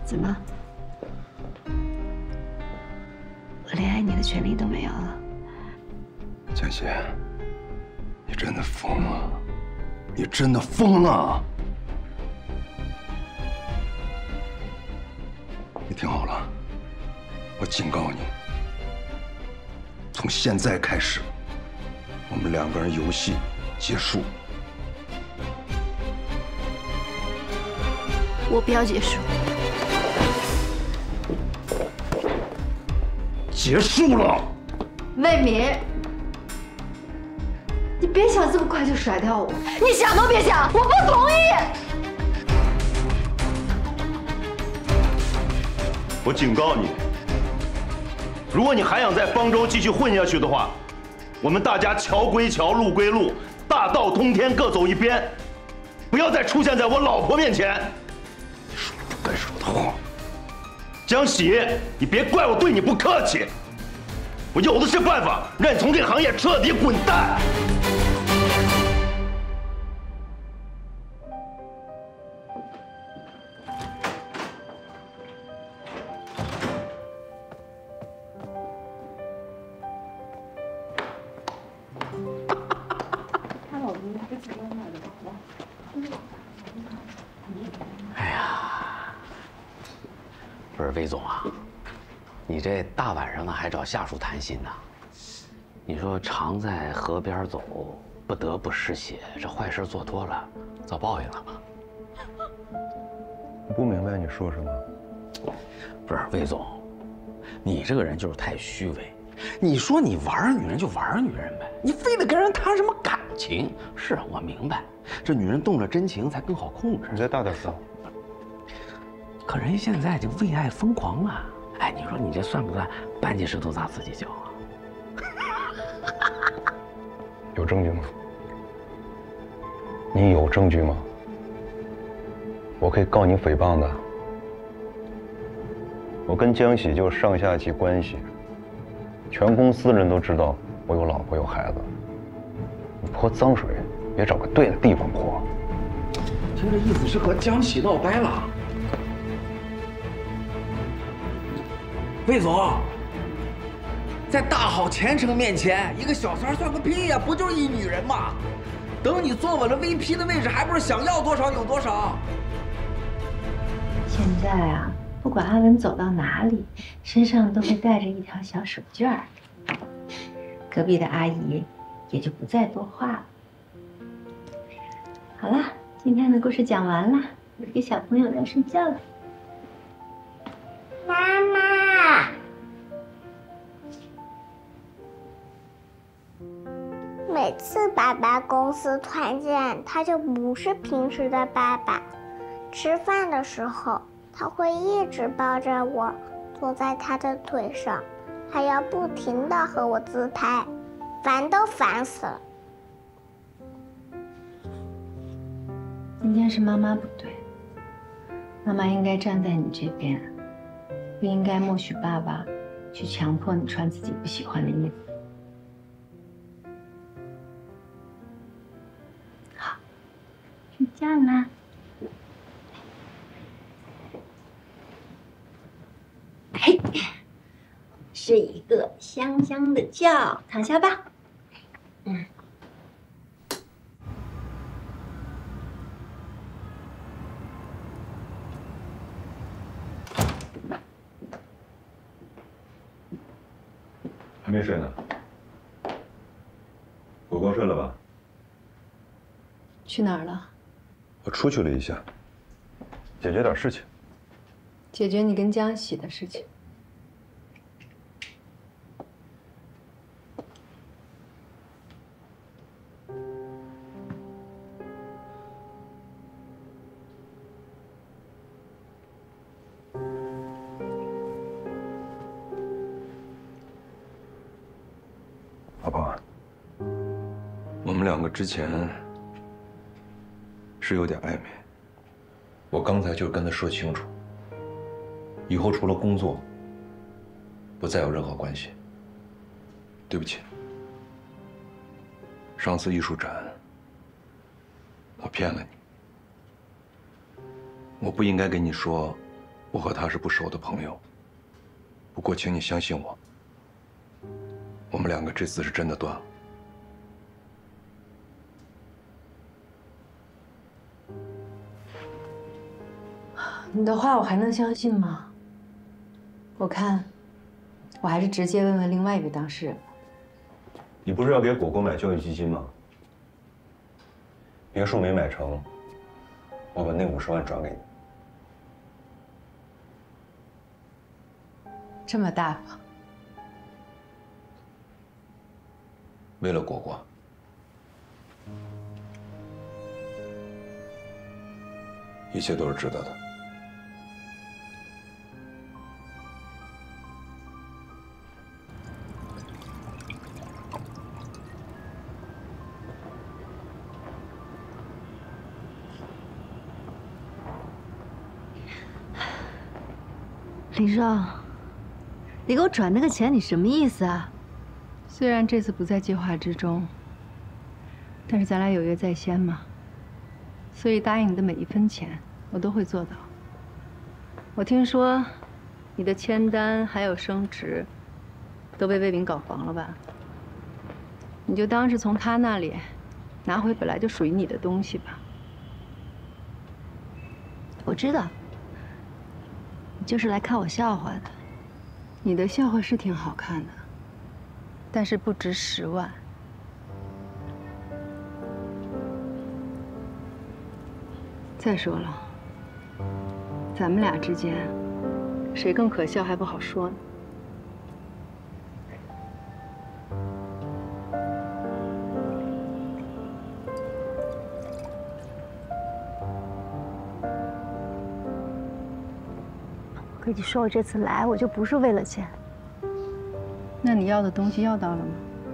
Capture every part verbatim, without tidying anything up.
怎么？我连爱你的权利都没有了？ 江西，你真的疯了！你真的疯了！你听好了，我警告你，从现在开始，我们两个人游戏结束。 我不要结束。 结束了。 魏敏，你别想这么快就甩掉我，你想都别想，我不同意。 我警告你，如果你还想在方舟继续混下去的话，我们大家桥归桥，路归路，大道通天，各走一边，不要再出现在我老婆面前。你说了不该说的话。江喜，你别怪我对你不客气，我有的是办法让你从这个行业彻底滚蛋。 哎呀，不是魏总啊，你这大晚上的还找下属谈心呢？你说常在河边走，不得不湿鞋，这坏事做多了，遭报应了吗？ 我不明白你说什么。 不是魏总，你这个人就是太虚伪。你说你玩女人就玩女人呗，你非得跟人谈什么感情？是啊，我明白，这女人动了真情才更好控制。 你再大点声。 可人现在就为爱疯狂啊！哎，你说你这算不算搬起石头砸自己脚啊？ 有证据吗？你有证据吗？我可以告你诽谤的。我跟江喜就是上下级关系，全公司人都知道我有老婆有孩子。你泼脏水，别找个对的地方泼。 听这意思是和江喜闹掰了。魏总，在大好前程面前，一个小三算个屁呀！不就是一女人吗？等你坐稳了 V P 的位置，还不是想要多少有多少？ 现在啊，不管阿文走到哪里，身上都会带着一条小手绢儿。隔壁的阿姨也就不再多话了。好了，今天的故事讲完了，我给小朋友要睡觉了。 妈妈，每次爸爸公司团建，他就不是平时的爸爸。吃饭的时候，他会一直抱着我，坐在他的腿上，还要不停地和我自拍，烦都烦死了。 今天是妈妈不对，妈妈应该站在你这边，不应该默许爸爸去强迫你穿自己不喜欢的衣服。好，睡觉啦。嘿，睡一个香香的觉，躺下吧。嗯。 还没睡呢，火锅睡了吧？ 去哪儿了？ 我出去了一下，解决点事情。 解决你跟江喜的事情。 老婆，我们两个之前是有点暧昧，我刚才就跟他说清楚，以后除了工作，不再有任何关系。对不起，上次艺术展我骗了你，我不应该跟你说，我我和他是不熟的朋友，不过请你相信我，我们两个这次是真的断了。 你的话我还能相信吗？我看，我还是直接问问另外一位当事人吧。 你不是要给果果买教育基金吗？别墅没买成，我把那五十万转给你。 这么大方， 为了果果，一切都是值得的。 林少，你给我转那个钱，你什么意思啊？ 虽然这次不在计划之中，但是咱俩有约在先嘛，所以答应你的每一分钱，我都会做到。我听说，你的签单还有升职，都被魏明搞黄了吧？你就当是从他那里拿回本来就属于你的东西吧。 我知道，你就是来看我笑话的。 你的笑话是挺好看的，但是不值十万。再说了，咱们俩之间，谁更可笑还不好说呢。 跟你说，我这次来，我就不是为了钱。 那你要的东西要到了吗？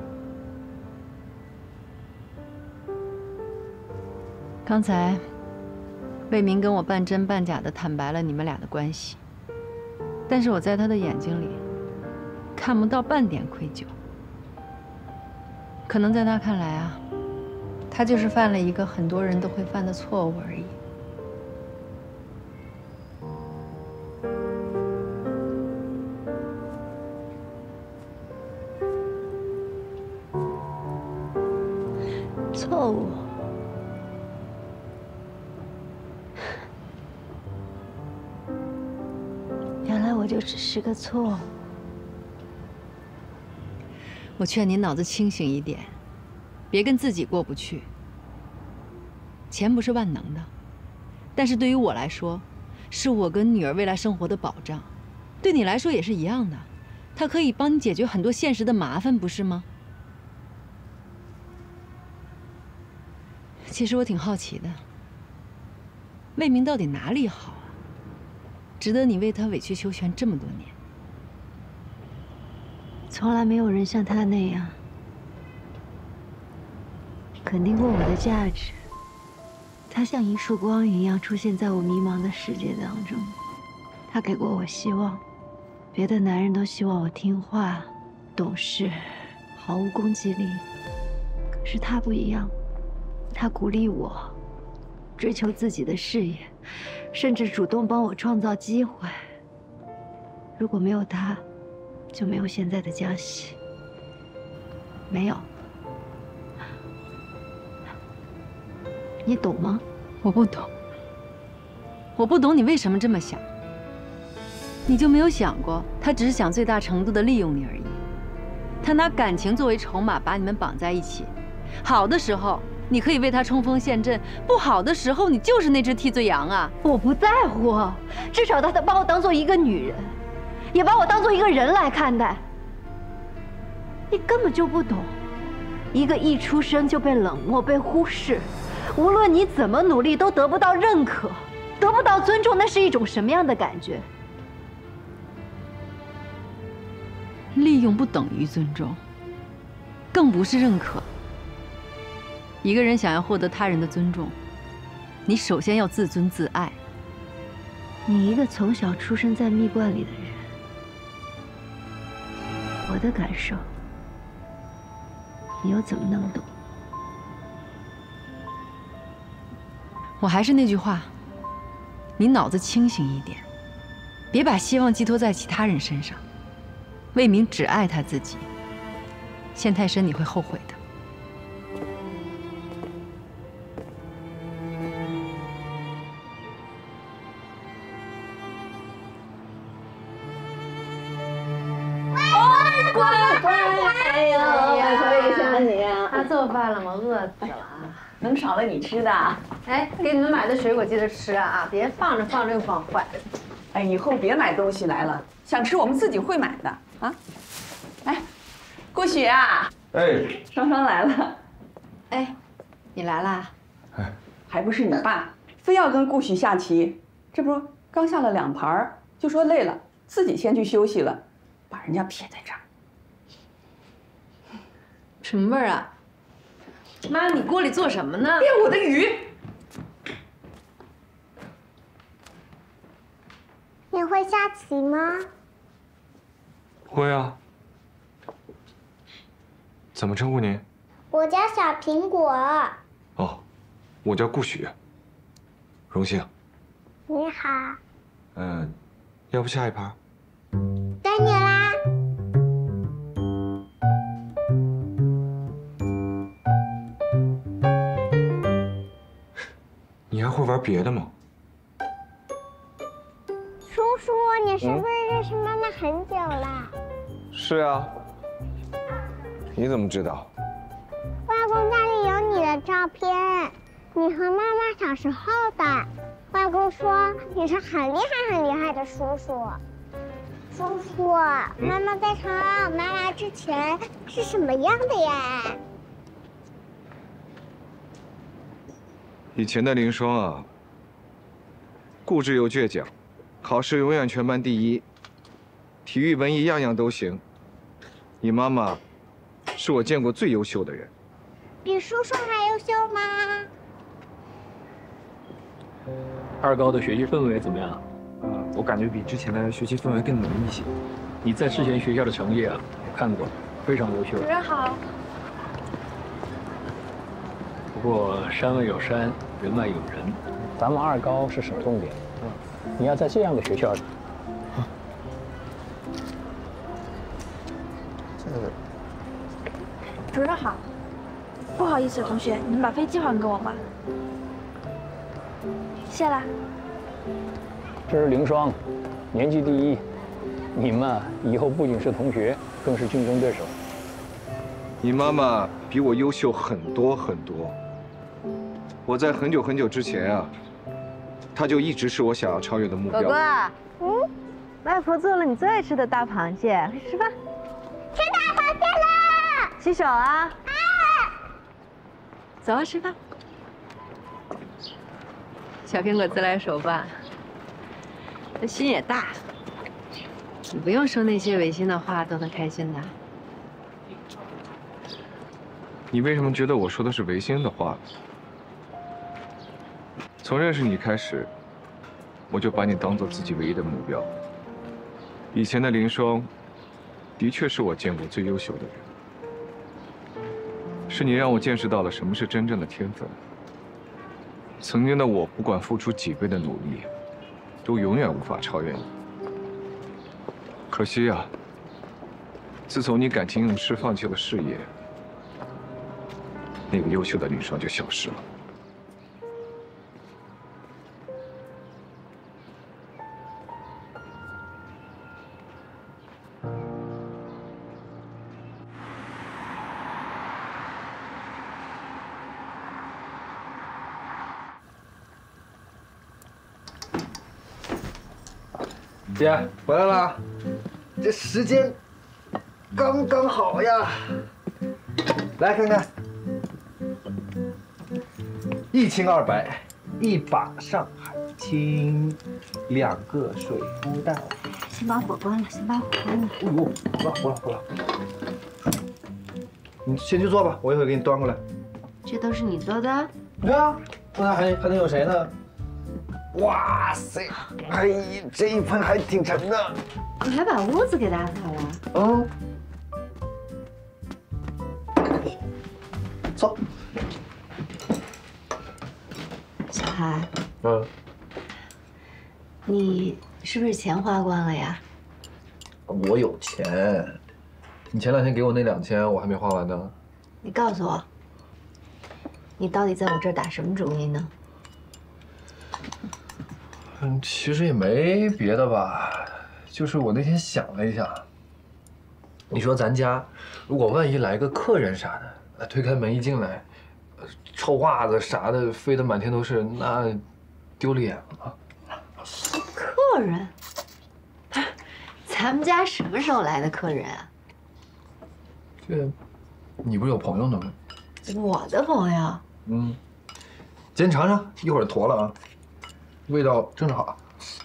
刚才，魏明跟我半真半假的坦白了你们俩的关系，但是我在他的眼睛里看不到半点愧疚。可能在他看来啊，他就是犯了一个很多人都会犯的错误而已。 错误，原来我就只是个错误。 我劝你脑子清醒一点，别跟自己过不去。钱不是万能的，但是对于我来说，是我跟女儿未来生活的保障。对你来说也是一样的，它可以帮你解决很多现实的麻烦，不是吗？其实我挺好奇的，魏明到底哪里好啊，值得你为他委曲求全这么多年？ 从来没有人像他那样肯定过我的价值。他像一束光一样出现在我迷茫的世界当中。他给过我希望，别的男人都希望我听话、懂事、毫无攻击力，可是他不一样。他鼓励我追求自己的事业，甚至主动帮我创造机会。如果没有他，就没有现在的江西。没有，你懂吗？ 我不懂，我不懂你为什么这么想。你就没有想过，他只是想最大程度的利用你而已。他拿感情作为筹码，把你们绑在一起。好的时候，你可以为他冲锋陷阵；不好的时候，你就是那只替罪羊啊！ 我不在乎，至少他得把我当做一个女人，也把我当做一个人来看待。你根本就不懂，一个一出生就被冷漠、被忽视，无论你怎么努力都得不到认可、得不到尊重，那是一种什么样的感觉？ 利用不等于尊重，更不是认可。一个人想要获得他人的尊重，你首先要自尊自爱。 你一个从小出生在蜜罐里的人，我的感受，你又怎么能懂？ 我还是那句话，你脑子清醒一点， 别把希望寄托在其他人身上。魏明只爱他自己，陷太深你会后悔的。 乖乖，哎呦，外婆也想你啊！ 他做饭了吗？饿死了。 能少了你吃的？ 哎，给你们买的水果记得吃啊，别放着放着又放坏。 哎，以后别买东西来了，想吃我们自己会买的啊。哎，顾许啊， 哎， 双双来了。 哎，你来啦？ 哎， 还不是你爸非要跟顾许下棋，这不刚下了两盘就说累了，自己先去休息了，把人家撇在这儿。 什么味儿啊？妈，你锅里做什么呢？ 变我的鱼。 你会下棋吗？ 会啊。怎么称呼您？ 我叫小苹果。 哦，我叫顾许。荣幸。 你好。 嗯，要不下一盘？ 该你啦。 你还会玩别的吗？ 叔叔，你是不是认识妈妈很久了？ 是啊。你怎么知道？ 外公家里有你的照片，你和妈妈小时候的。外公说你是很厉害很厉害的叔叔。叔叔，妈妈在成为我妈妈之前是什么样的呀？ 以前的林霜啊，固执又倔强，考试永远全班第一，体育文艺样样都行。你妈妈是我见过最优秀的人。 比叔叔还优秀吗？ 二高的学习氛围怎么样？ 呃，我感觉比之前的学习氛围更浓一些。 你在之前学校的成绩啊，我看过，非常优秀。 主任好。 不过山外有山，人外有人，咱们二高是省重点，嗯，你要在这样的学校里。 主任好，不好意思，同学，你们把飞机还给我吧。谢啦。 这是凌霜，年级第一，你们以后不仅是同学，更是竞争对手。 你妈妈比我优秀很多很多。我在很久很久之前啊，她就一直是我想要超越的目标。 果果，嗯，外婆做了你最爱吃的大螃蟹，快吃吧。 吃大螃蟹了！ 洗手啊！啊！走啊，吃饭。小苹果自来熟吧，他心也大。你不用说那些违心的话，都能开心的。 你为什么觉得我说的是违心的话？从认识你开始，我就把你当做自己唯一的目标。以前的林霜，的确是我见过最优秀的人。是你让我见识到了什么是真正的天分。曾经的我，不管付出几倍的努力，都永远无法超越你。可惜啊，自从你感情用事放弃了事业，那个优秀的林霜就消失了。 姐，回来了，这时间刚刚好呀。来看看，一清二白，一把上海青，两个水夫蛋。 先把火关了，先把火关了。 哎呦，不了不了不了，你先去做吧，我一会儿给你端过来。 这都是你做的？ 对啊，那还还能有谁呢？哇塞，哎，这一盆还挺沉的。 你还把屋子给打扫了？ 嗯。走。 小韩。 嗯。 你你是不是钱花光了呀？ 我有钱，你前两天给我那两千，我还没花完呢。 你告诉我，你到底在我这儿打什么主意呢？ 嗯，其实也没别的吧，就是我那天想了一下，你说咱家如果万一来个客人啥的，推开门一进来，臭袜子啥的飞得满天都是，那丢脸了。 客人？咱们家什么时候来的客人啊？ 这，你不是有朋友呢吗？ 我的朋友？ 嗯，先尝尝，一会儿坨了啊，味道正好。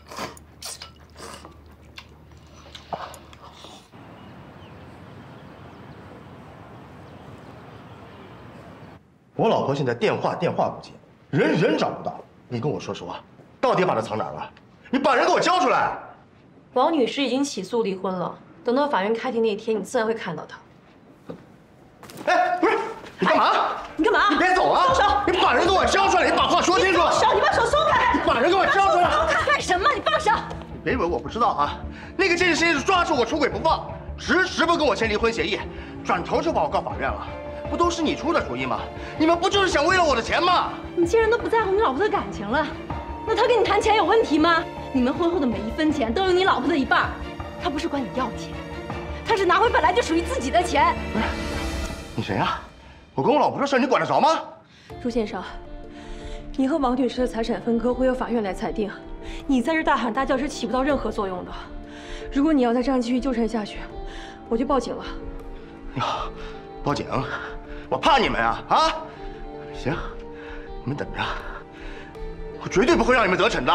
我老婆现在电话电话不接，人人找不到。你跟我说实话，到底把她藏哪儿了？你把人给我交出来！ 王女士已经起诉离婚了，等到法院开庭那天，你自然会看到她。 哎，不是，你干嘛？ 你干嘛？ 你别走啊！ 松手！ 你把人给我交出来！你把话说清楚！ 放手！你把手松开！ 你把人给我交出来！ 松开干什么？你放手！ 你别以为我不知道啊！那个监视先生抓住我出轨不放，迟迟不跟我签离婚协议，转头就把我告法院了。不都是你出的主意吗？你们不就是想为了我的钱吗？ 你既然都不在乎你老婆的感情了，那他跟你谈钱有问题吗？你们婚后的每一分钱都有你老婆的一半，他不是管你要钱，他是拿回本来就属于自己的钱。 不是，你谁呀？我跟我老婆的事你管得着吗？ 朱先生，你和王女士的财产分割会由法院来裁定，你在这大喊大叫是起不到任何作用的。如果你要再这样继续纠缠下去，我就报警了。 哟，报警？我怕你们啊啊！行，你们等着，我绝对不会让你们得逞的。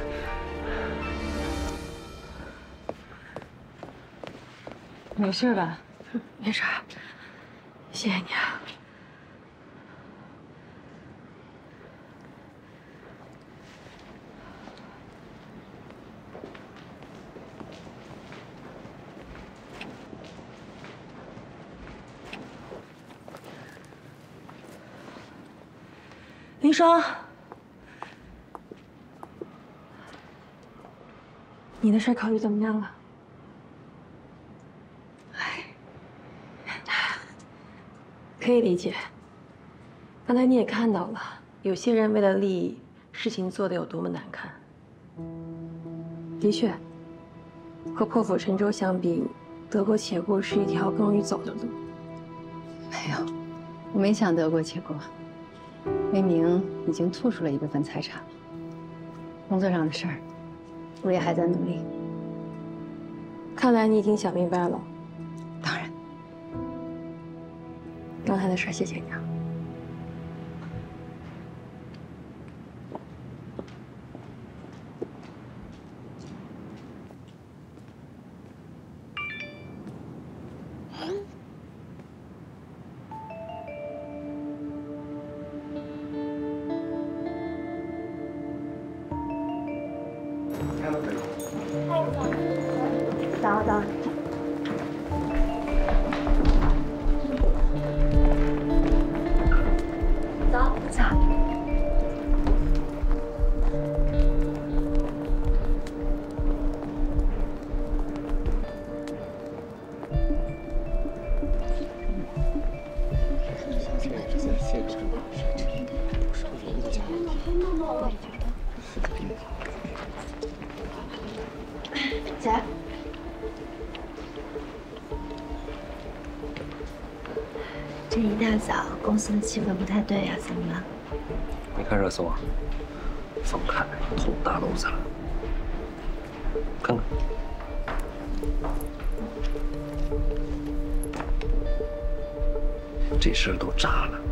没事吧？没事，谢谢你啊。林双，你的事考虑怎么样了？哎，可以理解。刚才你也看到了，有些人为了利益，事情做得有多么难看。的确，和破釜沉舟相比，得过且过是一条更容易走的路。 没有，我没想得过且过。魏明已经吐出了一部分财产了，工作上的事儿，我也还在努力。 看来你已经想明白了。 当然， 刚才的事儿谢谢你啊。 早早。 早早。姐。这一大早，公司的气氛不太对呀、啊，怎么了？ 没看热搜啊？冯凯捅大娄子了，看看。这事儿都炸了。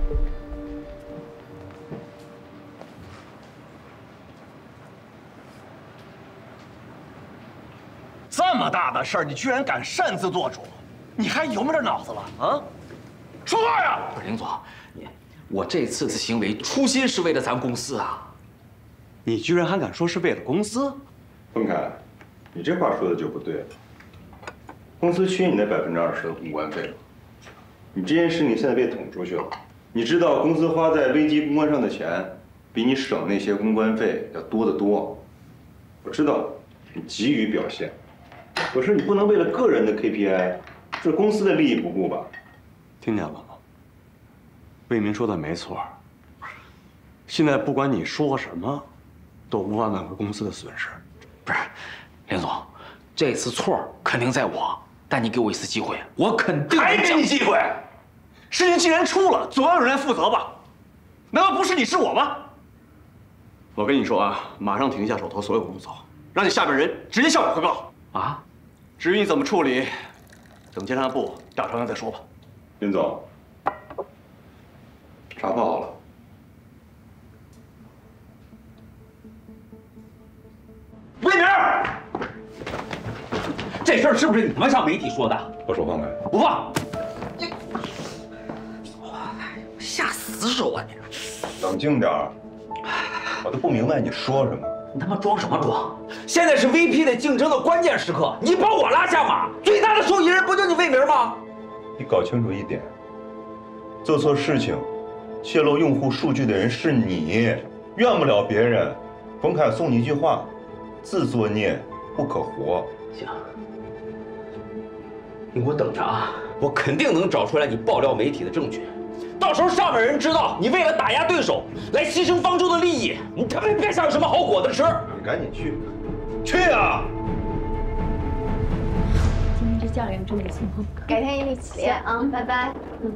这么大的事儿，你居然敢擅自做主，你还有没有点脑子了啊？说话呀！ 不是林总，你我这次的行为初心是为了咱公司啊。 你居然还敢说是为了公司？ 冯凯，你这话说的就不对了。公司缺你那百分之二十的公关费了，你这件事你现在被捅出去了。你知道公司花在危机公关上的钱，比你省那些公关费要多得多。我知道， 你急于表现。可是你不能为了个人的 K P I， 这公司的利益不顾吧？ 听见了吗？魏明说的没错。现在不管你说什么，都无法挽回公司的损失。 不是，林总，这次错肯定在我，但你给我一次机会，我肯定还给你机会。事情既然出了，总要有人来负责吧？难道不是你是我吗？我跟你说啊，马上停下手头所有工作，让你下边人直接向我汇报啊。 至于你怎么处理，等监察部调查完再说吧。 林总，查报了。 魏明，这事儿是不是你他妈向媒体说的？ 把手放开！ 不放！你，下死手啊你！ 冷静点儿，我都不明白你说什么。 你他妈装什么装？现在是 V P 的竞争的关键时刻，你把我拉下马，最大的受益人不就你魏明吗？ 你搞清楚一点，做错事情、泄露用户数据的人是你，怨不了别人。冯凯送你一句话：自作孽不可活。 行，你给我等着啊！我肯定能找出来你爆料媒体的证据。到时候上面人知道你为了打压对手来牺牲方舟的利益，你他妈别想有什么好果子吃！ 你赶紧去，去啊！ 今天这教练真不错， 改天一起练啊，拜拜。嗯。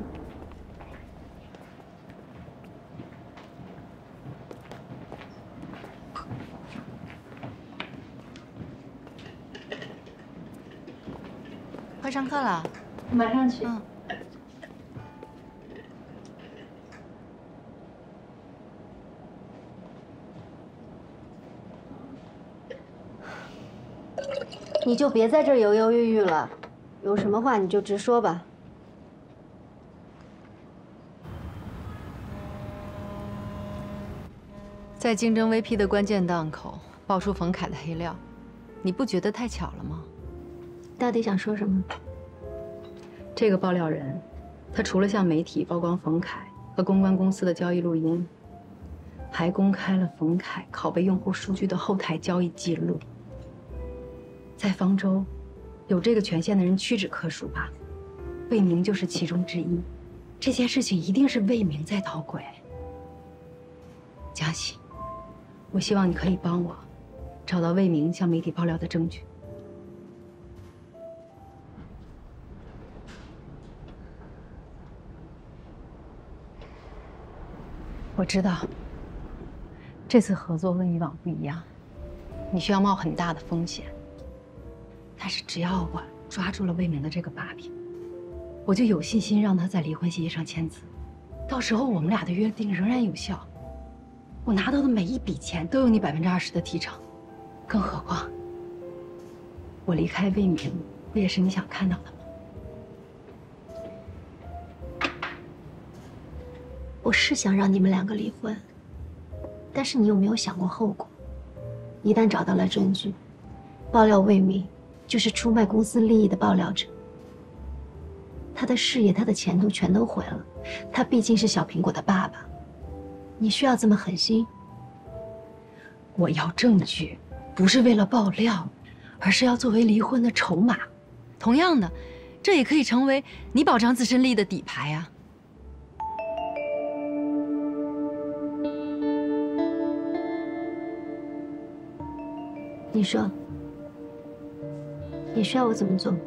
快上课了， 马上去。 嗯。 你就别在这儿犹犹豫豫了，有什么话你就直说吧。 在竞争 V P 的关键档口爆出冯凯的黑料，你不觉得太巧了吗？ 到底想说什么？ 这个爆料人，他除了向媒体曝光冯凯和公关公司的交易录音，还公开了冯凯拷贝用户数据的后台交易记录。在方舟，有这个权限的人屈指可数吧？魏明就是其中之一。这件事情一定是魏明在捣鬼。嘉欣，我希望你可以帮我找到魏明向媒体爆料的证据。我知道，这次合作跟以往不一样，你需要冒很大的风险。但是只要我抓住了魏明的这个把柄，我就有信心让他在离婚协议上签字。到时候我们俩的约定仍然有效。我拿到的每一笔钱都有你百分之二十的提成，更何况我离开魏明，不也是你想看到的吗？ 我是想让你们两个离婚，但是你有没有想过后果？一旦找到了证据，爆料魏明就是出卖公司利益的爆料者，他的事业、他的前途全都毁了。他毕竟是小苹果的爸爸，你需要这么狠心？ 我要证据，不是为了爆料，而是要作为离婚的筹码。 同样的，这也可以成为你保障自身利益的底牌啊。 你说，你需要我怎么做？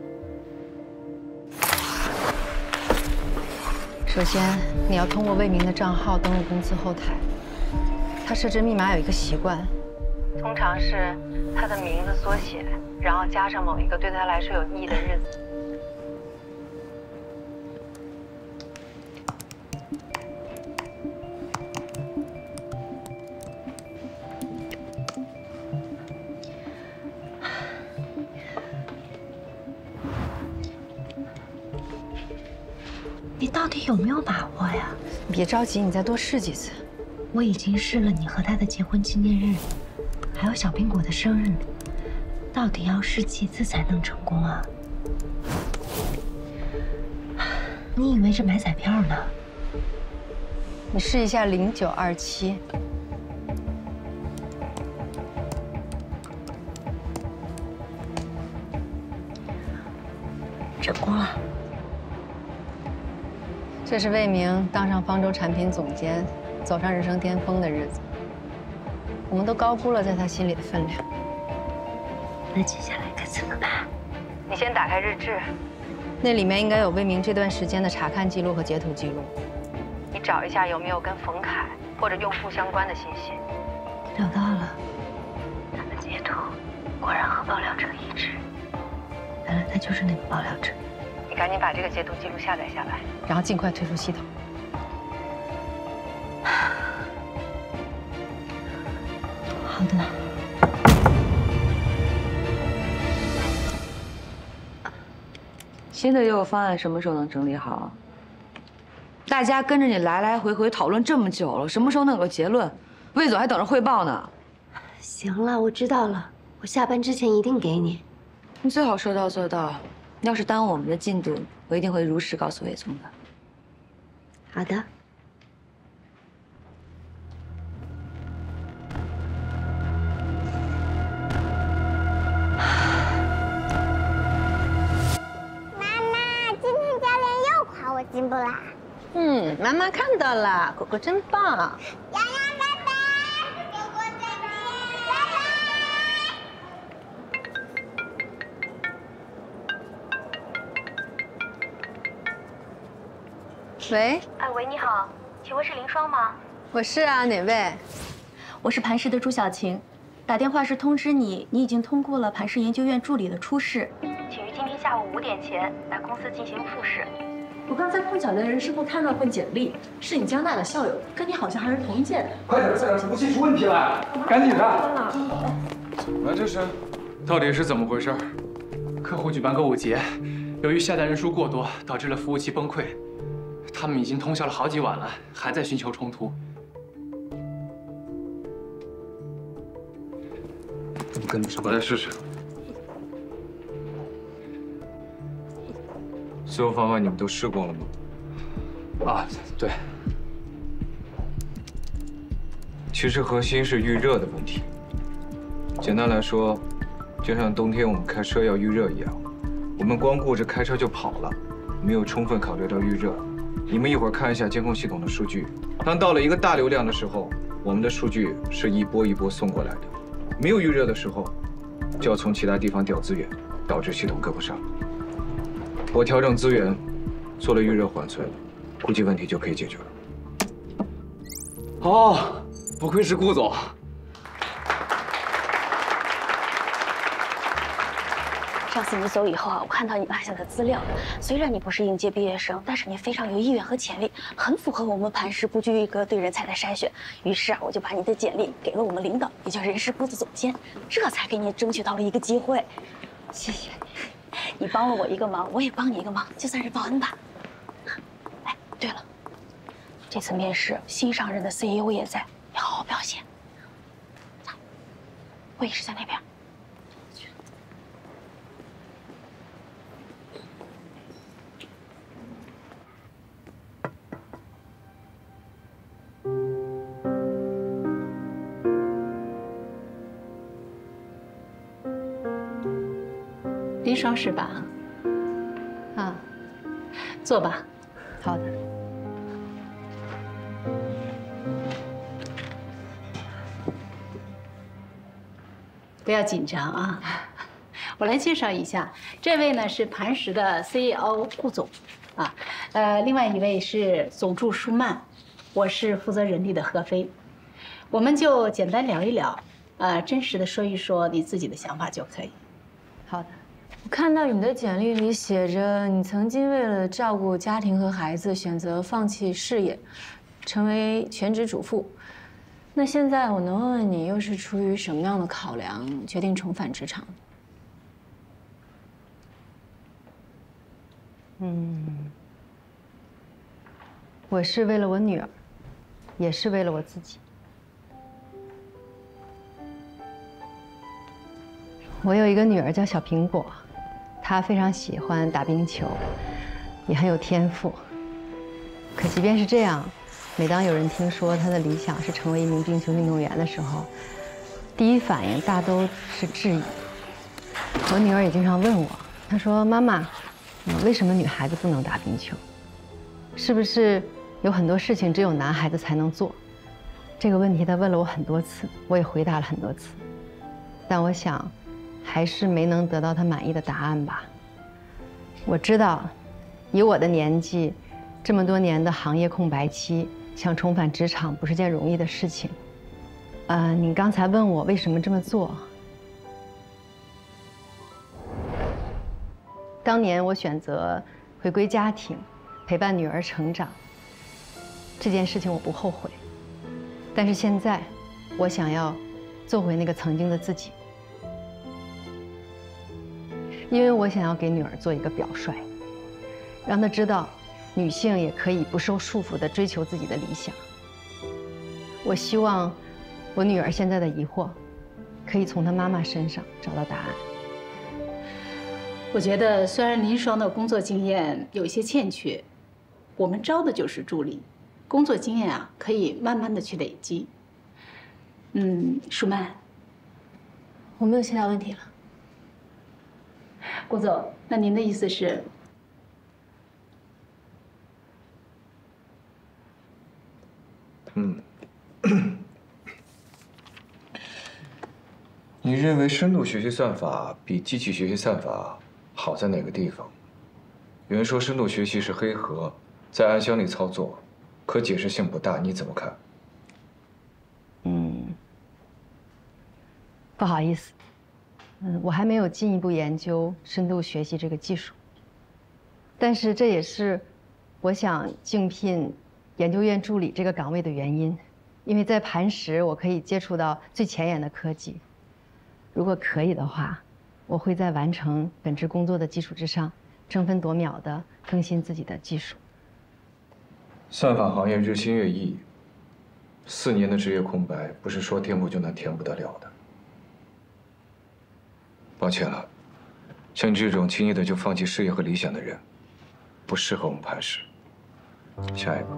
首先，你要通过魏明的账号登录公司后台。他设置密码有一个习惯，通常是他的名字缩写，然后加上某一个对他来说有意义的日子。 你到底有没有把握呀？ 别着急，你再多试几次。 我已经试了你和他的结婚纪念日，还有小苹果的生日，到底要试几次才能成功啊？你以为是买彩票呢？ 你试一下零九二七。 成功了。 这是魏明当上方舟产品总监，走上人生巅峰的日子。我们都高估了在他心里的分量。 那接下来该怎么办？ 你先打开日志，那里面应该有魏明这段时间的查看记录和截图记录。你找一下有没有跟冯凯或者用户相关的信息。 找到了，他的截图果然和爆料者一致。原来他就是那个爆料者。 你赶紧把这个截图记录下载下来，然后尽快退出系统。 好的。 新的业务方案什么时候能整理好？大家跟着你来来回回讨论这么久了，什么时候能有个结论？魏总还等着汇报呢。 行了，我知道了，我下班之前一定给你。 你最好说到做到，要是耽误我们的进度，我一定会如实告诉魏总的。 好的。 我进步啦！ 嗯，妈妈看到了，果果真棒。 洋洋拜拜，果果再见， 拜拜。喂， 哎喂，你好，请问是林双吗？ 我是啊，哪位？ 我是磐石的朱小晴，打电话是通知你，你已经通过了磐石研究院助理的初试，请于今天下午五点前来公司进行复试。 我刚才碰巧在人事部看到份简历，是你江大的校友，跟你好像还是同一届的。 快点，再让服务器出问题了，赶紧的！ 那这是，到底是怎么回事？客户举办购物节，由于下单人数过多，导致了服务器崩溃。他们已经通宵了好几晚了，还在寻求冲突。 怎么跟不上？ 我来试试。所有方案你们都试过了吗？ 啊，对。 其实核心是预热的问题。简单来说，就像冬天我们开车要预热一样，我们光顾着开车就跑了，没有充分考虑到预热。你们一会儿看一下监控系统的数据，当到了一个大流量的时候，我们的数据是一波一波送过来的；没有预热的时候，就要从其他地方调资源，导致系统跟不上。我调整资源，做了预热缓存，估计问题就可以解决了。 哦，不愧是顾总。 上次你走以后啊，我看到你落下的资料，虽然你不是应届毕业生，但是你非常有意愿和潜力，很符合我们磐石不拘一格对人才的筛选。于是啊，我就把你的简历给了我们领导，也就是人事部的总监，这才给你争取到了一个机会。谢谢你。你帮了我一个忙，我也帮你一个忙，就算是报恩吧。哎，对了，这次面试新上任的 C E O 也在，要好好表现。会议室在那边。 林双是吧？啊，坐吧。 好的。 不要紧张啊，我来介绍一下，这位呢是磐石的 C E O 顾总，啊，呃，另外一位是总助舒曼，我是负责人力的何飞，我们就简单聊一聊，呃，真实的说一说你自己的想法就可以。 好的。 我看到你的简历里写着，你曾经为了照顾家庭和孩子，选择放弃事业，成为全职主妇。那现在我能问问你，又是出于什么样的考量，决定重返职场？ 嗯，我是为了我女儿，也是为了我自己。我有一个女儿叫小苹果。他非常喜欢打冰球，也很有天赋。可即便是这样，每当有人听说他的理想是成为一名冰球运动员的时候，第一反应大都是质疑。我女儿也经常问我，她说：“妈妈， 嗯，为什么女孩子不能打冰球？是不是有很多事情只有男孩子才能做？这个问题他问了我很多次，我也回答了很多次，但我想，还是没能得到他满意的答案吧。我知道，以我的年纪，这么多年的行业空白期，想重返职场不是件容易的事情。呃，你刚才问我为什么这么做？当年我选择回归家庭，陪伴女儿成长，这件事情我不后悔。但是现在，我想要做回那个曾经的自己，因为我想要给女儿做一个表率，让她知道，女性也可以不受束缚地追求自己的理想。我希望我女儿现在的疑惑，可以从她妈妈身上找到答案。 我觉得虽然林双的工作经验有一些欠缺，我们招的就是助理，工作经验啊可以慢慢的去累积。嗯，舒曼， 我没有其他问题了。 顾总，那您的意思是？ 嗯。你认为深度学习算法比机器学习算法好在哪个地方？有人说深度学习是黑盒，在暗箱里操作，可解释性不大，你怎么看？ 嗯，不好意思，嗯，我还没有进一步研究深度学习这个技术。但是这也是我想竞聘研究院助理这个岗位的原因，因为在磐石我可以接触到最前沿的科技。如果可以的话，我会在完成本职工作的基础之上，争分夺秒地更新自己的技术。 算法行业日新月异，四年的职业空白不是说填补就能填补得了的。抱歉了，像你这种轻易的就放弃事业和理想的人，不适合我们磐石。下一个。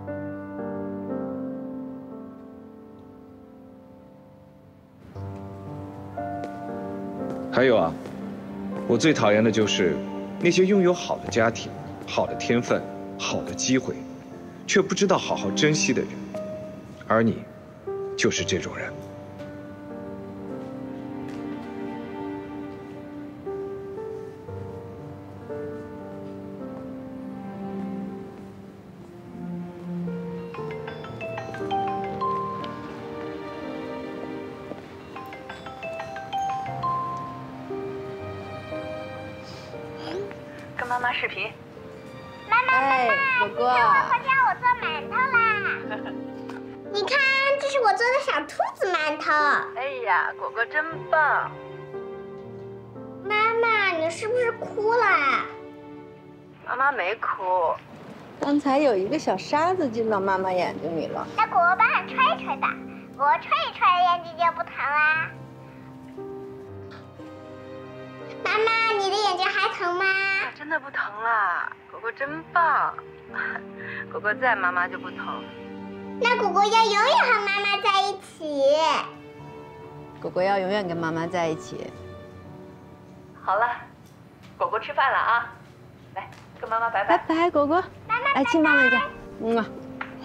还有啊，我最讨厌的就是那些拥有好的家庭、好的天分、好的机会，却不知道好好珍惜的人，而你，就是这种人。 跟妈妈视频。 妈妈， 哎， 妈妈， 果果， 你看我会教我做馒头啦！你看，这是我做的小兔子馒头。 哎呀，果果真棒！ 妈妈，你是不是哭了？ 妈妈没哭，刚才有一个小沙子进到妈妈眼睛里了。 那果果帮你吹吹吧，果果吹一吹，眼睛就不疼啦。妈妈，你的眼睛还疼吗？ 真的不疼啦，果果真棒。果果在，妈妈就不疼。 那果果要永远和妈妈在一起。 果果要永远跟妈妈在一起。好了，果果吃饭了啊，来跟妈妈拜拜。拜拜，果果。 妈妈， 来亲妈妈一下。嗯啊。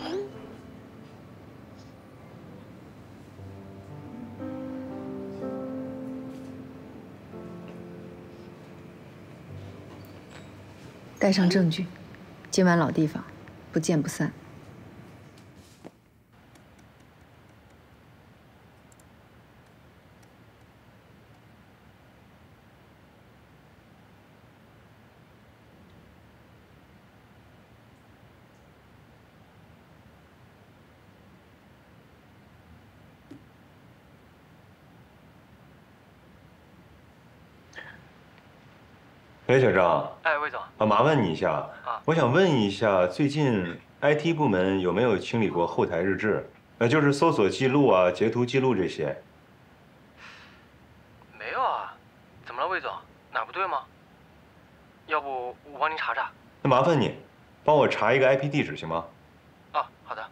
带上证据，今晚老地方，不见不散。 哎，小张。 哎，魏总。 啊，麻烦你一下， 啊， 我想问一下，最近 I T 部门有没有清理过后台日志？呃，就是搜索记录啊、截图记录这些。 没有啊，怎么了，魏总？哪儿不对吗？要不我帮您查查。 那麻烦你，帮我查一个 I P 地址行吗？ 啊，好的。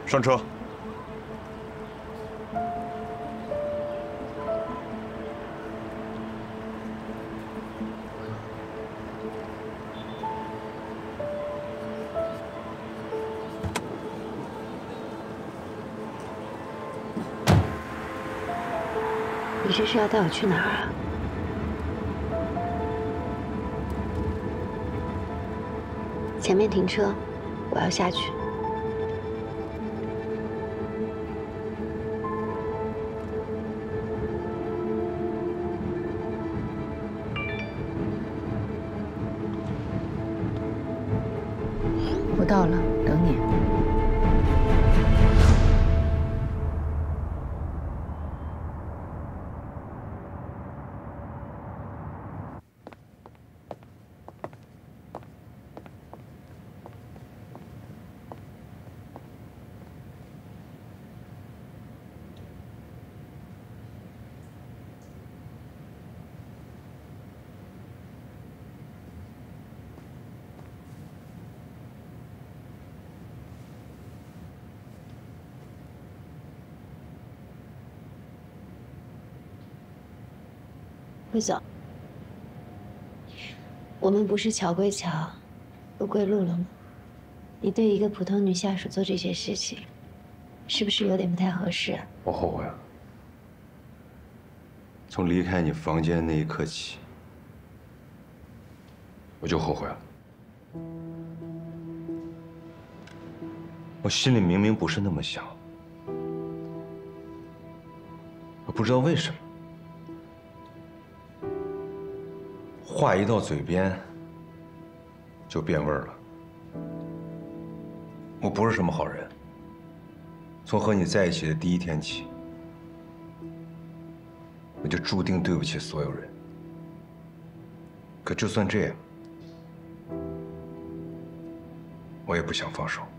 上车。 你这是要带我去哪儿啊？前面停车，我要下去。 我到了，等你。 魏总，我们不是桥归桥，路归路了吗？你对一个普通女下属做这些事情，是不是有点不太合适啊？ 我后悔了。从离开你房间那一刻起，我就后悔了。我心里明明不是那么想，我不知道为什么。 话一到嘴边，就变味儿了。我不是什么好人。从和你在一起的第一天起，我就注定对不起所有人。可就算这样，我也不想放手。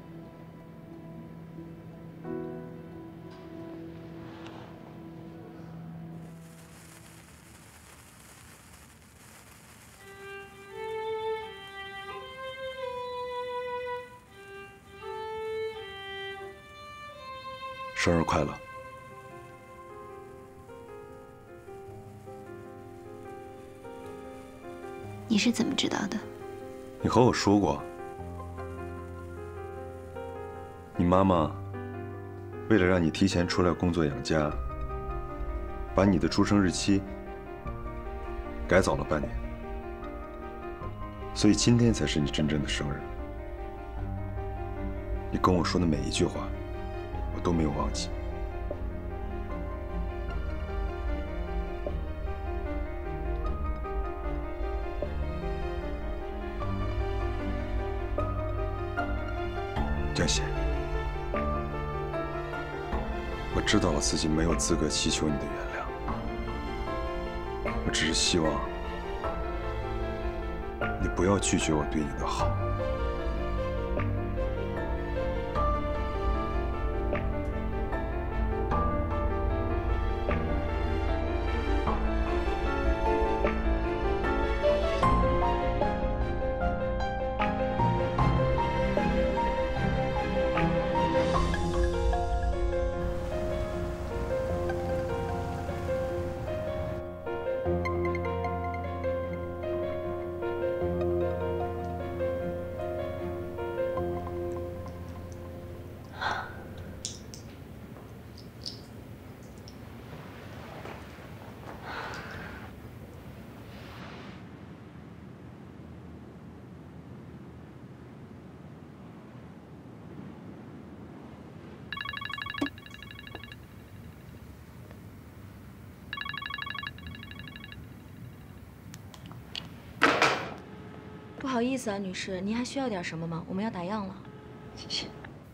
生日快乐！ 你是怎么知道的？ 你和我说过，你妈妈为了让你提前出来工作养家，把你的出生日期改早了半年，所以今天才是你真正的生日。你跟我说的每一句话。 我都没有忘记。江贤，我知道我自己没有资格祈求你的原谅，我只是希望你不要拒绝我对你的好。 不好意思啊，女士，您还需要点什么吗？我们要打烊了。 谢谢。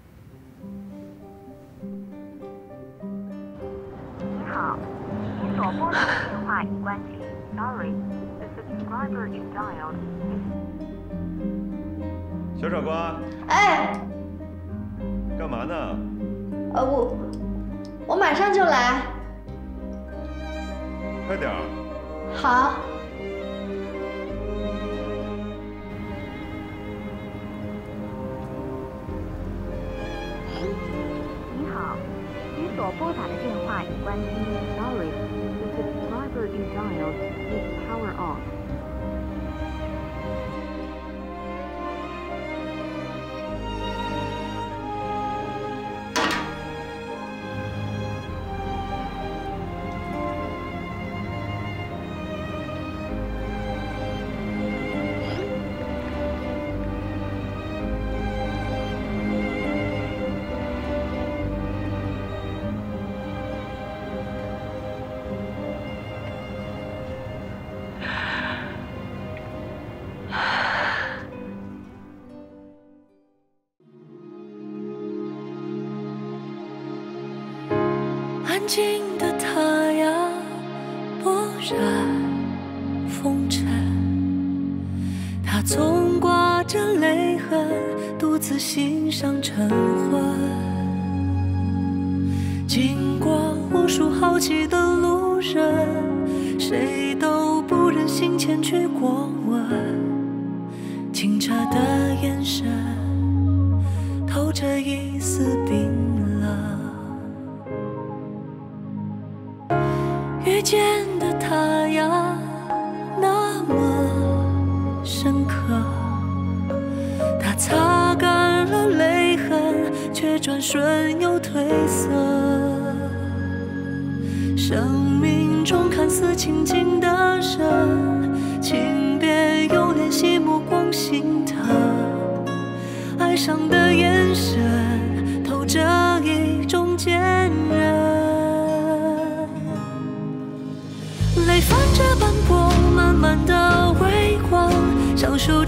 您好，您所拨打的电话已关机 ，Sorry, the subscriber is dialed. 小长官， 哎， 干嘛呢？ 呃，我我马上就来。 快点儿。 好。 话已关机。Sorry, the subscriber you dialed is power off. 安静的他呀，不染风尘。他总挂着泪痕，独自欣赏晨昏。经过无数好奇的路人，谁都不忍心前去过问。清澈的眼神，透着一丝冰冷。 遇见的他呀，那么深刻。他擦干了泪痕，却转瞬又褪色。生命中看似亲近的人，请别用怜惜目光心疼。爱上的眼神，透着一种坚韧。 泪泛着斑驳，慢慢的微光，享受